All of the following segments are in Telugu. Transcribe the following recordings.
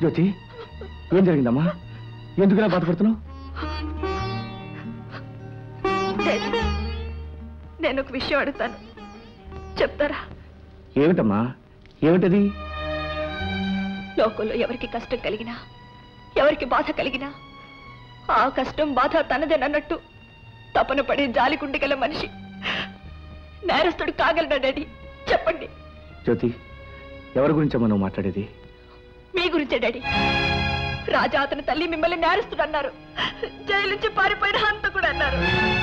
జ్యోతి, ఏం జరిగిందమ్మా? ఎందుకులా బాధపడుతున్నావు? నేను ఒక విషయం అడుగుతాను, చెప్తారా? ఏమిటమ్మా? ఏమిటది? లోకంలో ఎవరికి కష్టం కలిగినా, ఎవరికి బాధ కలిగినా ఆ కష్టం బాధ తనదేనన్నట్టు తపన పడే జాలిగుండె గల మనిషి నేరస్తుడు కాగలడా డాడీ? చెప్పండి. జ్యోతి, ఎవరి గురించమ్మా నువ్వు మాట్లాడేది? మీ గురించే డాడీ. రాజా అతని తల్లి మిమ్మల్ని నేరస్తుడు అన్నారు, జైలు నుంచి పారిపోయిన హంతకుడు అన్నారు.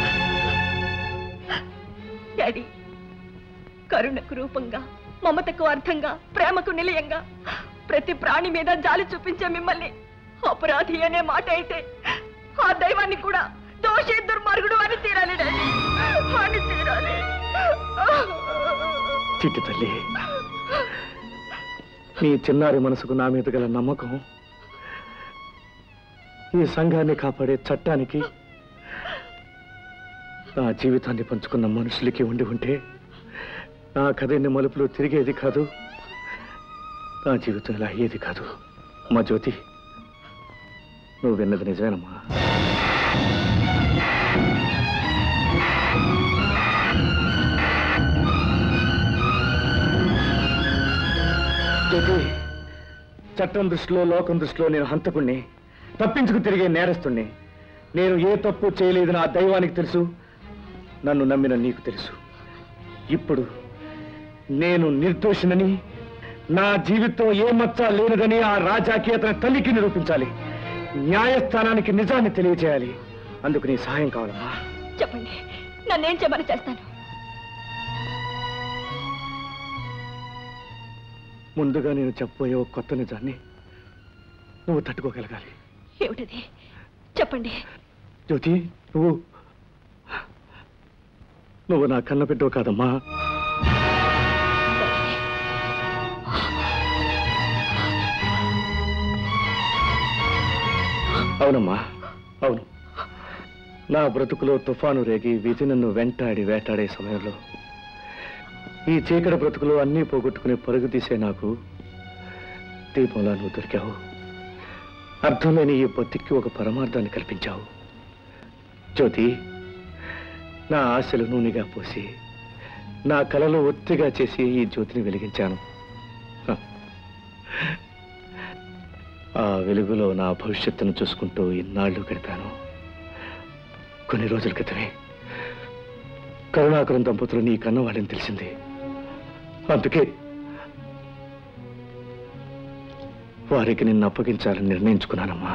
డాడీ, కరుణకు రూపంగా, మమతకు అర్థంగా, ప్రేమకు నిలయంగా ప్రతి ప్రాణి మీద జాలి చూపించే మిమ్మల్ని అపరాధి అనే మాట అయితే ఆ దైవాన్ని కూడా దోషి దుర్మార్గుడు అని తీరాలి డాడీ, అని తీరాలి. చిట్టి తల్లి, నీ చిన్నారి మనసుకు నా మీద గల నమ్మకం ఈ సంఘాన్ని కాపాడే చట్టానికి, నా జీవితాన్ని పంచుకున్న మనుషులకి ఉండి ఉంటే నా కథని మలుపులు తిరిగేది కాదు, నా జీవితం ఇలా అయ్యేది కాదు. మా జ్యోతి, నువ్వు విన్నది నిజమేనమ్మా? జ్యోతి, చట్టం దృష్టిలో, లోకం దృష్టిలో నేను హంతకుణ్ణి, తప్పించుకు తిరిగే నేరస్తుణ్ణి. నేను ఏ తప్పు చేయలేదని ఆ దైవానికి తెలుసు, నన్ను నమ్మిన నీకు తెలుసు. ఇప్పుడు నేను నిర్దోషినని, నా జీవితం ఏ మచ్చ లేనిదని ఆ రాజాకి, అతని తల్లికి నిరూపించాలి. న్యాయస్థానానికి నిజాన్ని తెలియజేయాలి. అందుకు నీ సహాయం కావాలమ్మా. చెప్పండి, నన్నేం చేయమని చేస్తాను. ముందుగా నేను చెప్పబోయే ఒక కొత్త నిజాన్ని నువ్వు తట్టుకోగలగాలి. ఏమిటది? చెప్పండి. జ్యోతి, నువ్వు నా కన్న బిడ్డవు కాదమ్మా. అవునమ్మా, అవును. నా బ్రతుకులో తుఫాను రేగి విధి నన్ను వెంటాడి వేటాడే సమయంలో ఈ చీకటి బ్రతుకులో అన్నీ పోగొట్టుకుని పరుగు తీసే నాకు దీపంలా నువ్వు దొరికావు. అర్థం లేని ఈ బతికి ఒక పరమార్థాన్ని కల్పించావు. జ్యోతి, నా ఆశలు నూనెగా పోసి, నా కలలో ఒత్తిగా చేసి ఈ జ్యోతిని వెలిగించాను. ఆ వెలుగులో నా భవిష్యత్తును చూసుకుంటూ ఇన్నాళ్ళు గడిపాను. కొన్ని రోజుల క్రితమే కరుణాకరం దంపతులు నీ కన్నవాళ్ళని తెలిసింది. అందుకే వారికి నిన్ను అప్పగించాలని నిర్ణయించుకున్నానమ్మా.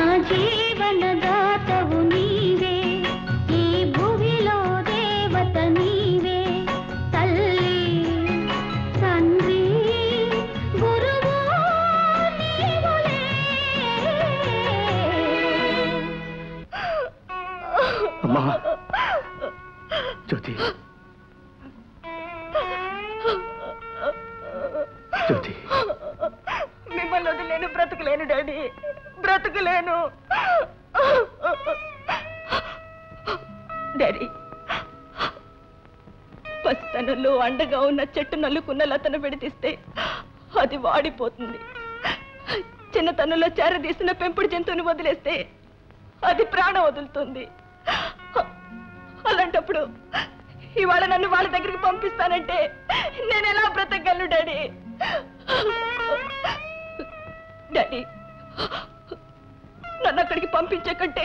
అమ్మా, జ్యోతి, జ్యోతి, మిమ్మల్ని వదిలేను బ్రతుకులేను డాడీ, బ్రతుకులేను. డాడీ, పసితనంలో అండగా ఉన్న చెట్టు నల్లుకున్న లతను విడితీస్తే అది వాడిపోతుంది. చిన్నతనంలో చేరదీసిన పెంపుడు జంతువుని వదిలేస్తే అది ప్రాణం వదులుతుంది. అలాంటప్పుడు ఇవాళ నన్ను వాళ్ళ దగ్గరికి పంపిస్తానంటే నేను ఎలా బ్రతకగలను డాడీ? డాడీ, నన్ను అక్కడికి పంపించే కంటే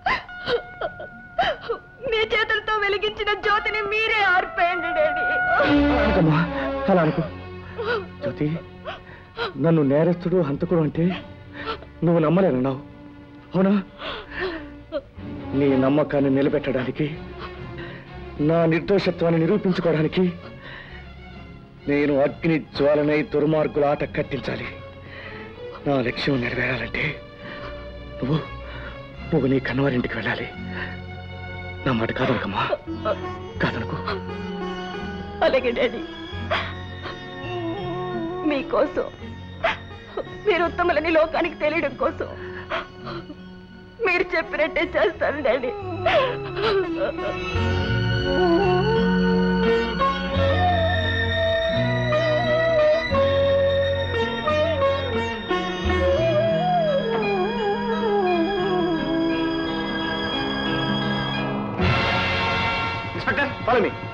మీ చేతులతో వెలిగించిన జ్యోతిని మీరే ఆర్పేయండి డాడీ. అలా అనుకో జ్యోతి. నన్ను నేరస్తుడు, హంతకుడు అంటే నువ్వు నమ్మలేనన్నావు, అవునా? నీ నమ్మకాన్ని నిలబెట్టడానికి, నా నిర్దోషత్వాన్ని నిరూపించుకోవడానికి నేను అగ్ని జ్వాలనై దుర్మార్గుల ఆట కట్టించాలి. నా లక్ష్యం నెరవేరాలంటే నువ్వు నీ కన్నవారింటికి వెళ్ళాలి. నా మాట కాదనకమ్మా, కాదనుకో. అలాగే డాడీ, మీకోసం, మీరు ఉత్తములని లోకానికి తెలియడం కోసం మీరు చెప్పినట్టే చేస్తాను daddy. Follow me.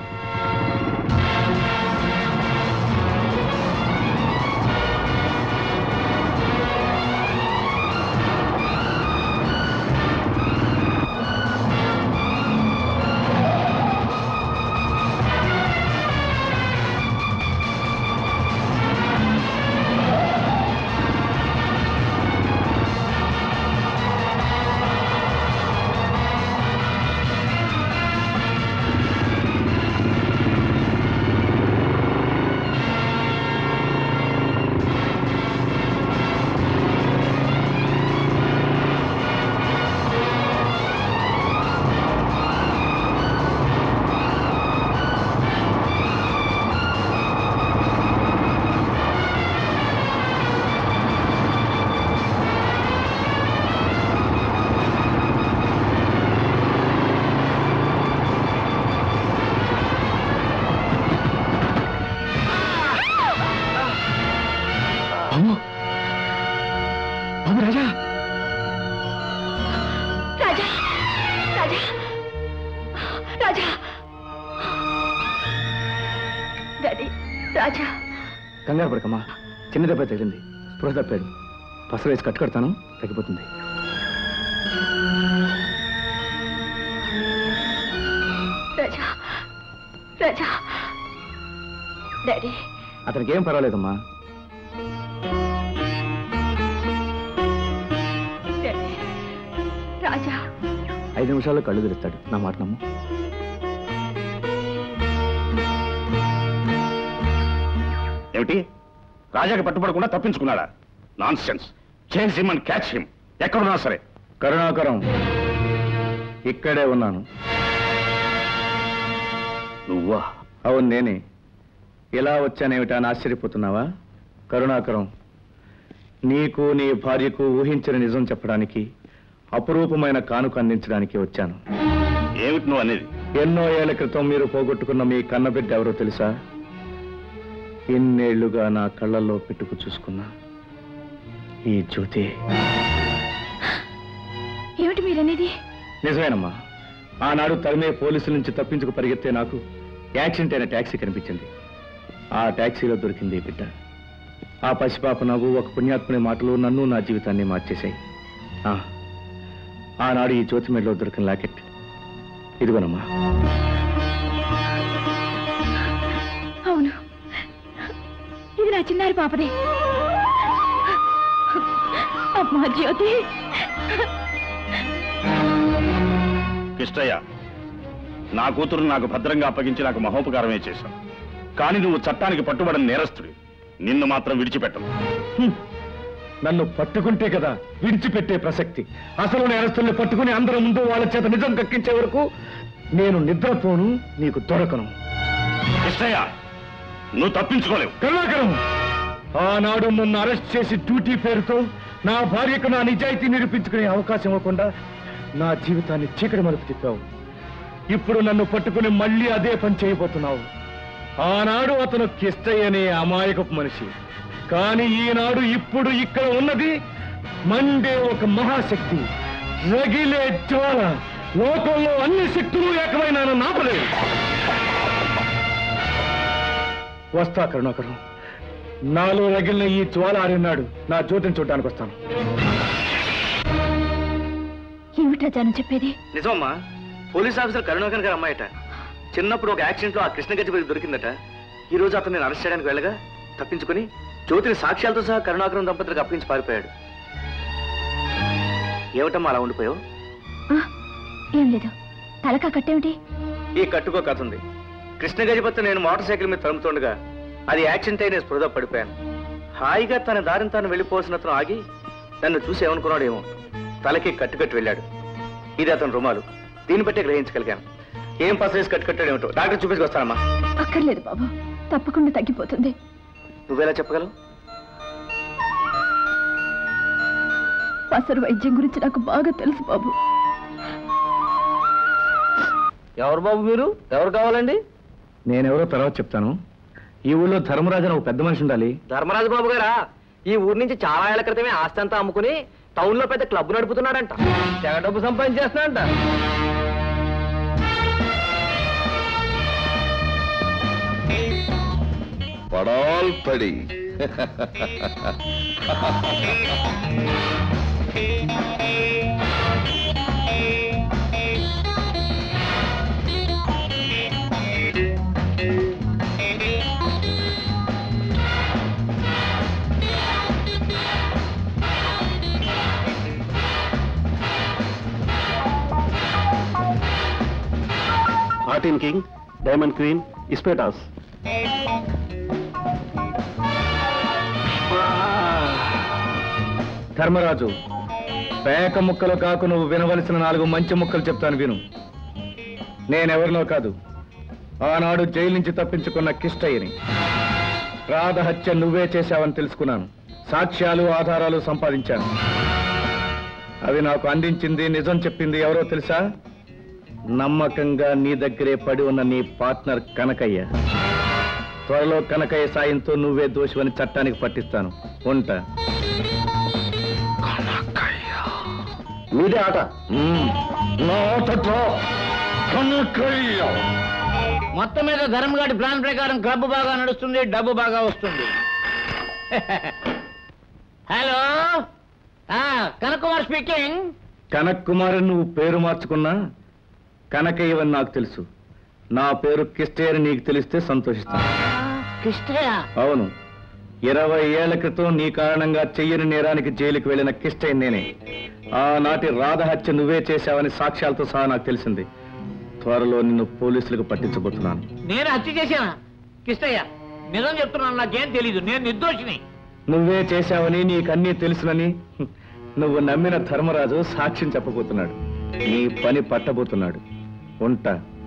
Raja Raja Raja Raja daddy Raja కంగారు పడకమ్మా. చిన్న దెబ్బ తగిలింది, స్పృహ తప్పాడు. పసరు వేసి కట్టుకడతాను, తగ్గిపోతుంది. రాజా రాజా డాడీ అతనికి ఏం పర్వాలేదమ్మా. రాజా 5 నిమిషాల్లో కళ్ళు తెరుస్తాడు. నా మాట నమ్ము. ఏమిటి? రాజాకి పట్టుబడకుండా తప్పించుకున్నాడా? Nonsense. Change him and catch him. ఎక్కడున్నా సరే. కరుణాకరం, ఇక్కడే ఉన్నాను. నువ్వా? అవును, నేనే. ఇలా వచ్చానేమిటా అని ఆశ్చర్యపోతున్నావా? కరుణాకరం, నీకు నీ భార్యకు ఊహించిన నిజం చెప్పడానికి, అపురూపమైన కానుక అందించడానికి వచ్చాను. ఏమిటి నువ్వు అనేది? ఎన్నో ఏళ్ల క్రితం మీరు పోగొట్టుకున్న మీ కన్నబిడ్డ ఎవరో తెలుసా? ఇన్నేళ్లుగా నా కళ్ళల్లో పెట్టుకు చూసుకున్నా ఈ జ్యోతి. ఏమిటి మీరనేది? నిజమేనమ్మా. ఆనాడు తరిమే పోలీసుల నుంచి తప్పించుకు పరిగెత్తే నాకు యాక్సిడెంట్ అయిన ట్యాక్సీ కనిపించింది. ఆ ట్యాక్సీలో దొరికింది ఈ బిడ్డ. ఆ పసిపాప నవ్వు, ఒక పుణ్యాత్ముని మాటలు నన్ను, నా జీవితాన్ని మార్చేశాయి. ఆనాడు ఈ జ్యోతి మెడలో దొరికిన లాకెట్ ఇదిగోనమ్మా. అవును, ఇది నా చిన్నారి పాపదే. అమ్మా జ్యోతి. కిష్టయ్య, నా కూతురు నాకు భద్రంగా అప్పగించి నాకు మహోపకారమే చేశావు. కానీ నువ్వు చట్టానికి పట్టుబడిన నేరస్తుడి. నిన్ను మాత్రం విడిచిపెట్టను. నన్ను పట్టుకుంటే కదా విడిచిపెట్టే ప్రసక్తి. అసలు నేరస్తుల్ని పట్టుకుని అందరి ముందు వాళ్ళ చేత నిజం కక్కించే వరకు నేను నిద్రపోను, నీకు దొరకను. కిష్టయ్య, నువ్వు తప్పించుకోలేవు. కరుణాకరం, ఆనాడు నన్ను అరెస్ట్ చేసి డ్యూటీ పేరుతో నా భార్యకు నా నిజాయితీ నిరూపించుకునే అవకాశం ఇవ్వకుండా నా జీవితాన్ని చీకటి మలుపు తిప్పావు. ఇప్పుడు నన్ను పట్టుకుని మళ్ళీ అదే పని చేయబోతున్నావు. ఆనాడు అతను కిష్టయ్య అనే అమాయకపు మనిషి. కానీ ఈనాడు ఇప్పుడు ఇక్కడ ఉన్నది మండే ఒక మహాశక్తి, రగిలే జ్వాల. లోకంలో అన్ని శక్తులు ఏకమైన నాపలేదు. వస్తా కరుణాకరం. నాలో రగిలిన ఈ జ్వాల ఆడినాడు నా జ్యోతిని చూడడానికి వస్తాను. ఏమిటా జనం చెప్పేది? నిజమమ్మా. పోలీస్ ఆఫీసర్ కరుణాకర్ గారు అమ్మాయట. చిన్నప్పుడు ఒక యాక్సిడెంట్ లో ఆ కృష్ణ గజ్జి దొరికిందట. ఈ రోజు అతను నేను అరెస్ట్ చేయడానికి వెళ్ళగా తప్పించుకుని జ్యోతిని సాక్ష్యాలతో సహా కరుణాకరం దంపతులకు అప్పించి పారిపోయాడు. ఏమిటమ్మా అలా ఉండిపోయావు? ఏం లేదు. తలకా కట్టేమిటి? ఈ కట్టుకో కథ ఉంది. కృష్ణ గజపతి నేను మోటార్ సైకిల్ మీద తరుముతుండగా అది యాక్సిడెంట్ అయి నేను స్పృహ పడిపోయాను. హాయిగా తన దారిని తాను వెళ్ళిపోవాల్సిన అతను ఆగి నన్ను చూసి ఏమనుకున్నాడేమో తలకి కట్టుకట్టి వెళ్ళాడు. ఇది అతను రుమాలు. దీన్ని బట్టే గ్రహించగలిగాను. ఏం పసరేసి కట్టుకట్టాడేమిటో డాక్టర్ చూపించుకొస్తానమ్మా. అక్కర్లేదు బాబు, తప్పకుండా తగ్గిపోతుంది. నువ్వెలా చెప్పగలవు? పసరు వైద్యం గురించి నాకు బాగా తెలుసు బాబు. ఎవరు బాబు మీరు? ఎవరు కావాలండి? నేనెవరో తర్వాత చెప్తాను. ఈ ఊళ్ళో ధర్మరాజు అని ఒక పెద్ద మనిషి ఉండాలి. ధర్మరాజు బాబు గారా? ఈ ఊరి నుంచి చాలా ఏళ్ల క్రితమే ఆస్తి అంతా అమ్ముకుని టౌన్ లో పెద్ద క్లబ్ నడుపుతున్నాడంట. తెగ డబ్బు సంపాదించేస్తున్నాడంట. పడాల్ పడి ఆర్టిన్ కింగ్, డైమండ్ క్వీన్, ఇస్పేటాస్. ధర్మరాజు, పేక ముక్కలు కాకు నువ్వు వినవలసిన 4 మంచి ముక్కలు చెప్తాను విను. నేనెవరినో కాదు, ఆనాడు జైలు నుంచి తప్పించుకున్న కిష్టయ్యని. రాధ హత్య నువ్వే చేశావని తెలుసుకున్నాను. సాక్ష్యాలు ఆధారాలు సంపాదించాను. అవి నాకు అందించింది, నిజం చెప్పింది ఎవరో తెలుసా? నమ్మకంగా నీ దగ్గరే పడి ఉన్న నీ పార్ట్నర్ కనకయ్య. త్వరలో కనకయ్య సాయంతో నువ్వే దోషివని చట్టానికి పట్టిస్తాను. ఉంటా. మీదే ఆట. నా ఆట కనకయ్య. మొత్తం మీద ధర్మగాడి ప్లాన్ ప్రకారం క్లబ్ బాగా నడుస్తుంది, డబ్బు బాగా వస్తుంది. Hello, Kanak Kumar speaking. కనక్ కుమార్ నువ్వు పేరు మార్చుకున్నా కనకయ్యవని నాకు తెలుసు. నా పేరు కిష్టయ్య అని నీకు తెలిస్తే సంతోషిస్తాను. కిష్టయ్య? అవును, 20 ఏళ్ల క్రితం నీ కారణంగా చెయ్యని నేరానికి జైలుకి వెళ్ళిన కిష్టయ్య నేనే. ఆనాటి రాధ హత్య నువ్వే చేశావని సాక్ష్యాలతో సహా నాకు తెలిసింది. త్వరలో నిన్ను పోలీసులకు పట్టించబోతున్నాను. నేను హత్య చేశానా? కిష్టయ్య, నిజం చెప్తున్నాను, నాకేం తెలీదు, నేను నిర్దోషిని. నువ్వే చేశావని నీకన్నీ తెలుసునని నువ్వు నమ్మిన ధర్మరాజు సాక్ష్యం చెప్పబోతున్నాడు. నీ పని పట్టబోతున్నాడు. ఉంటా.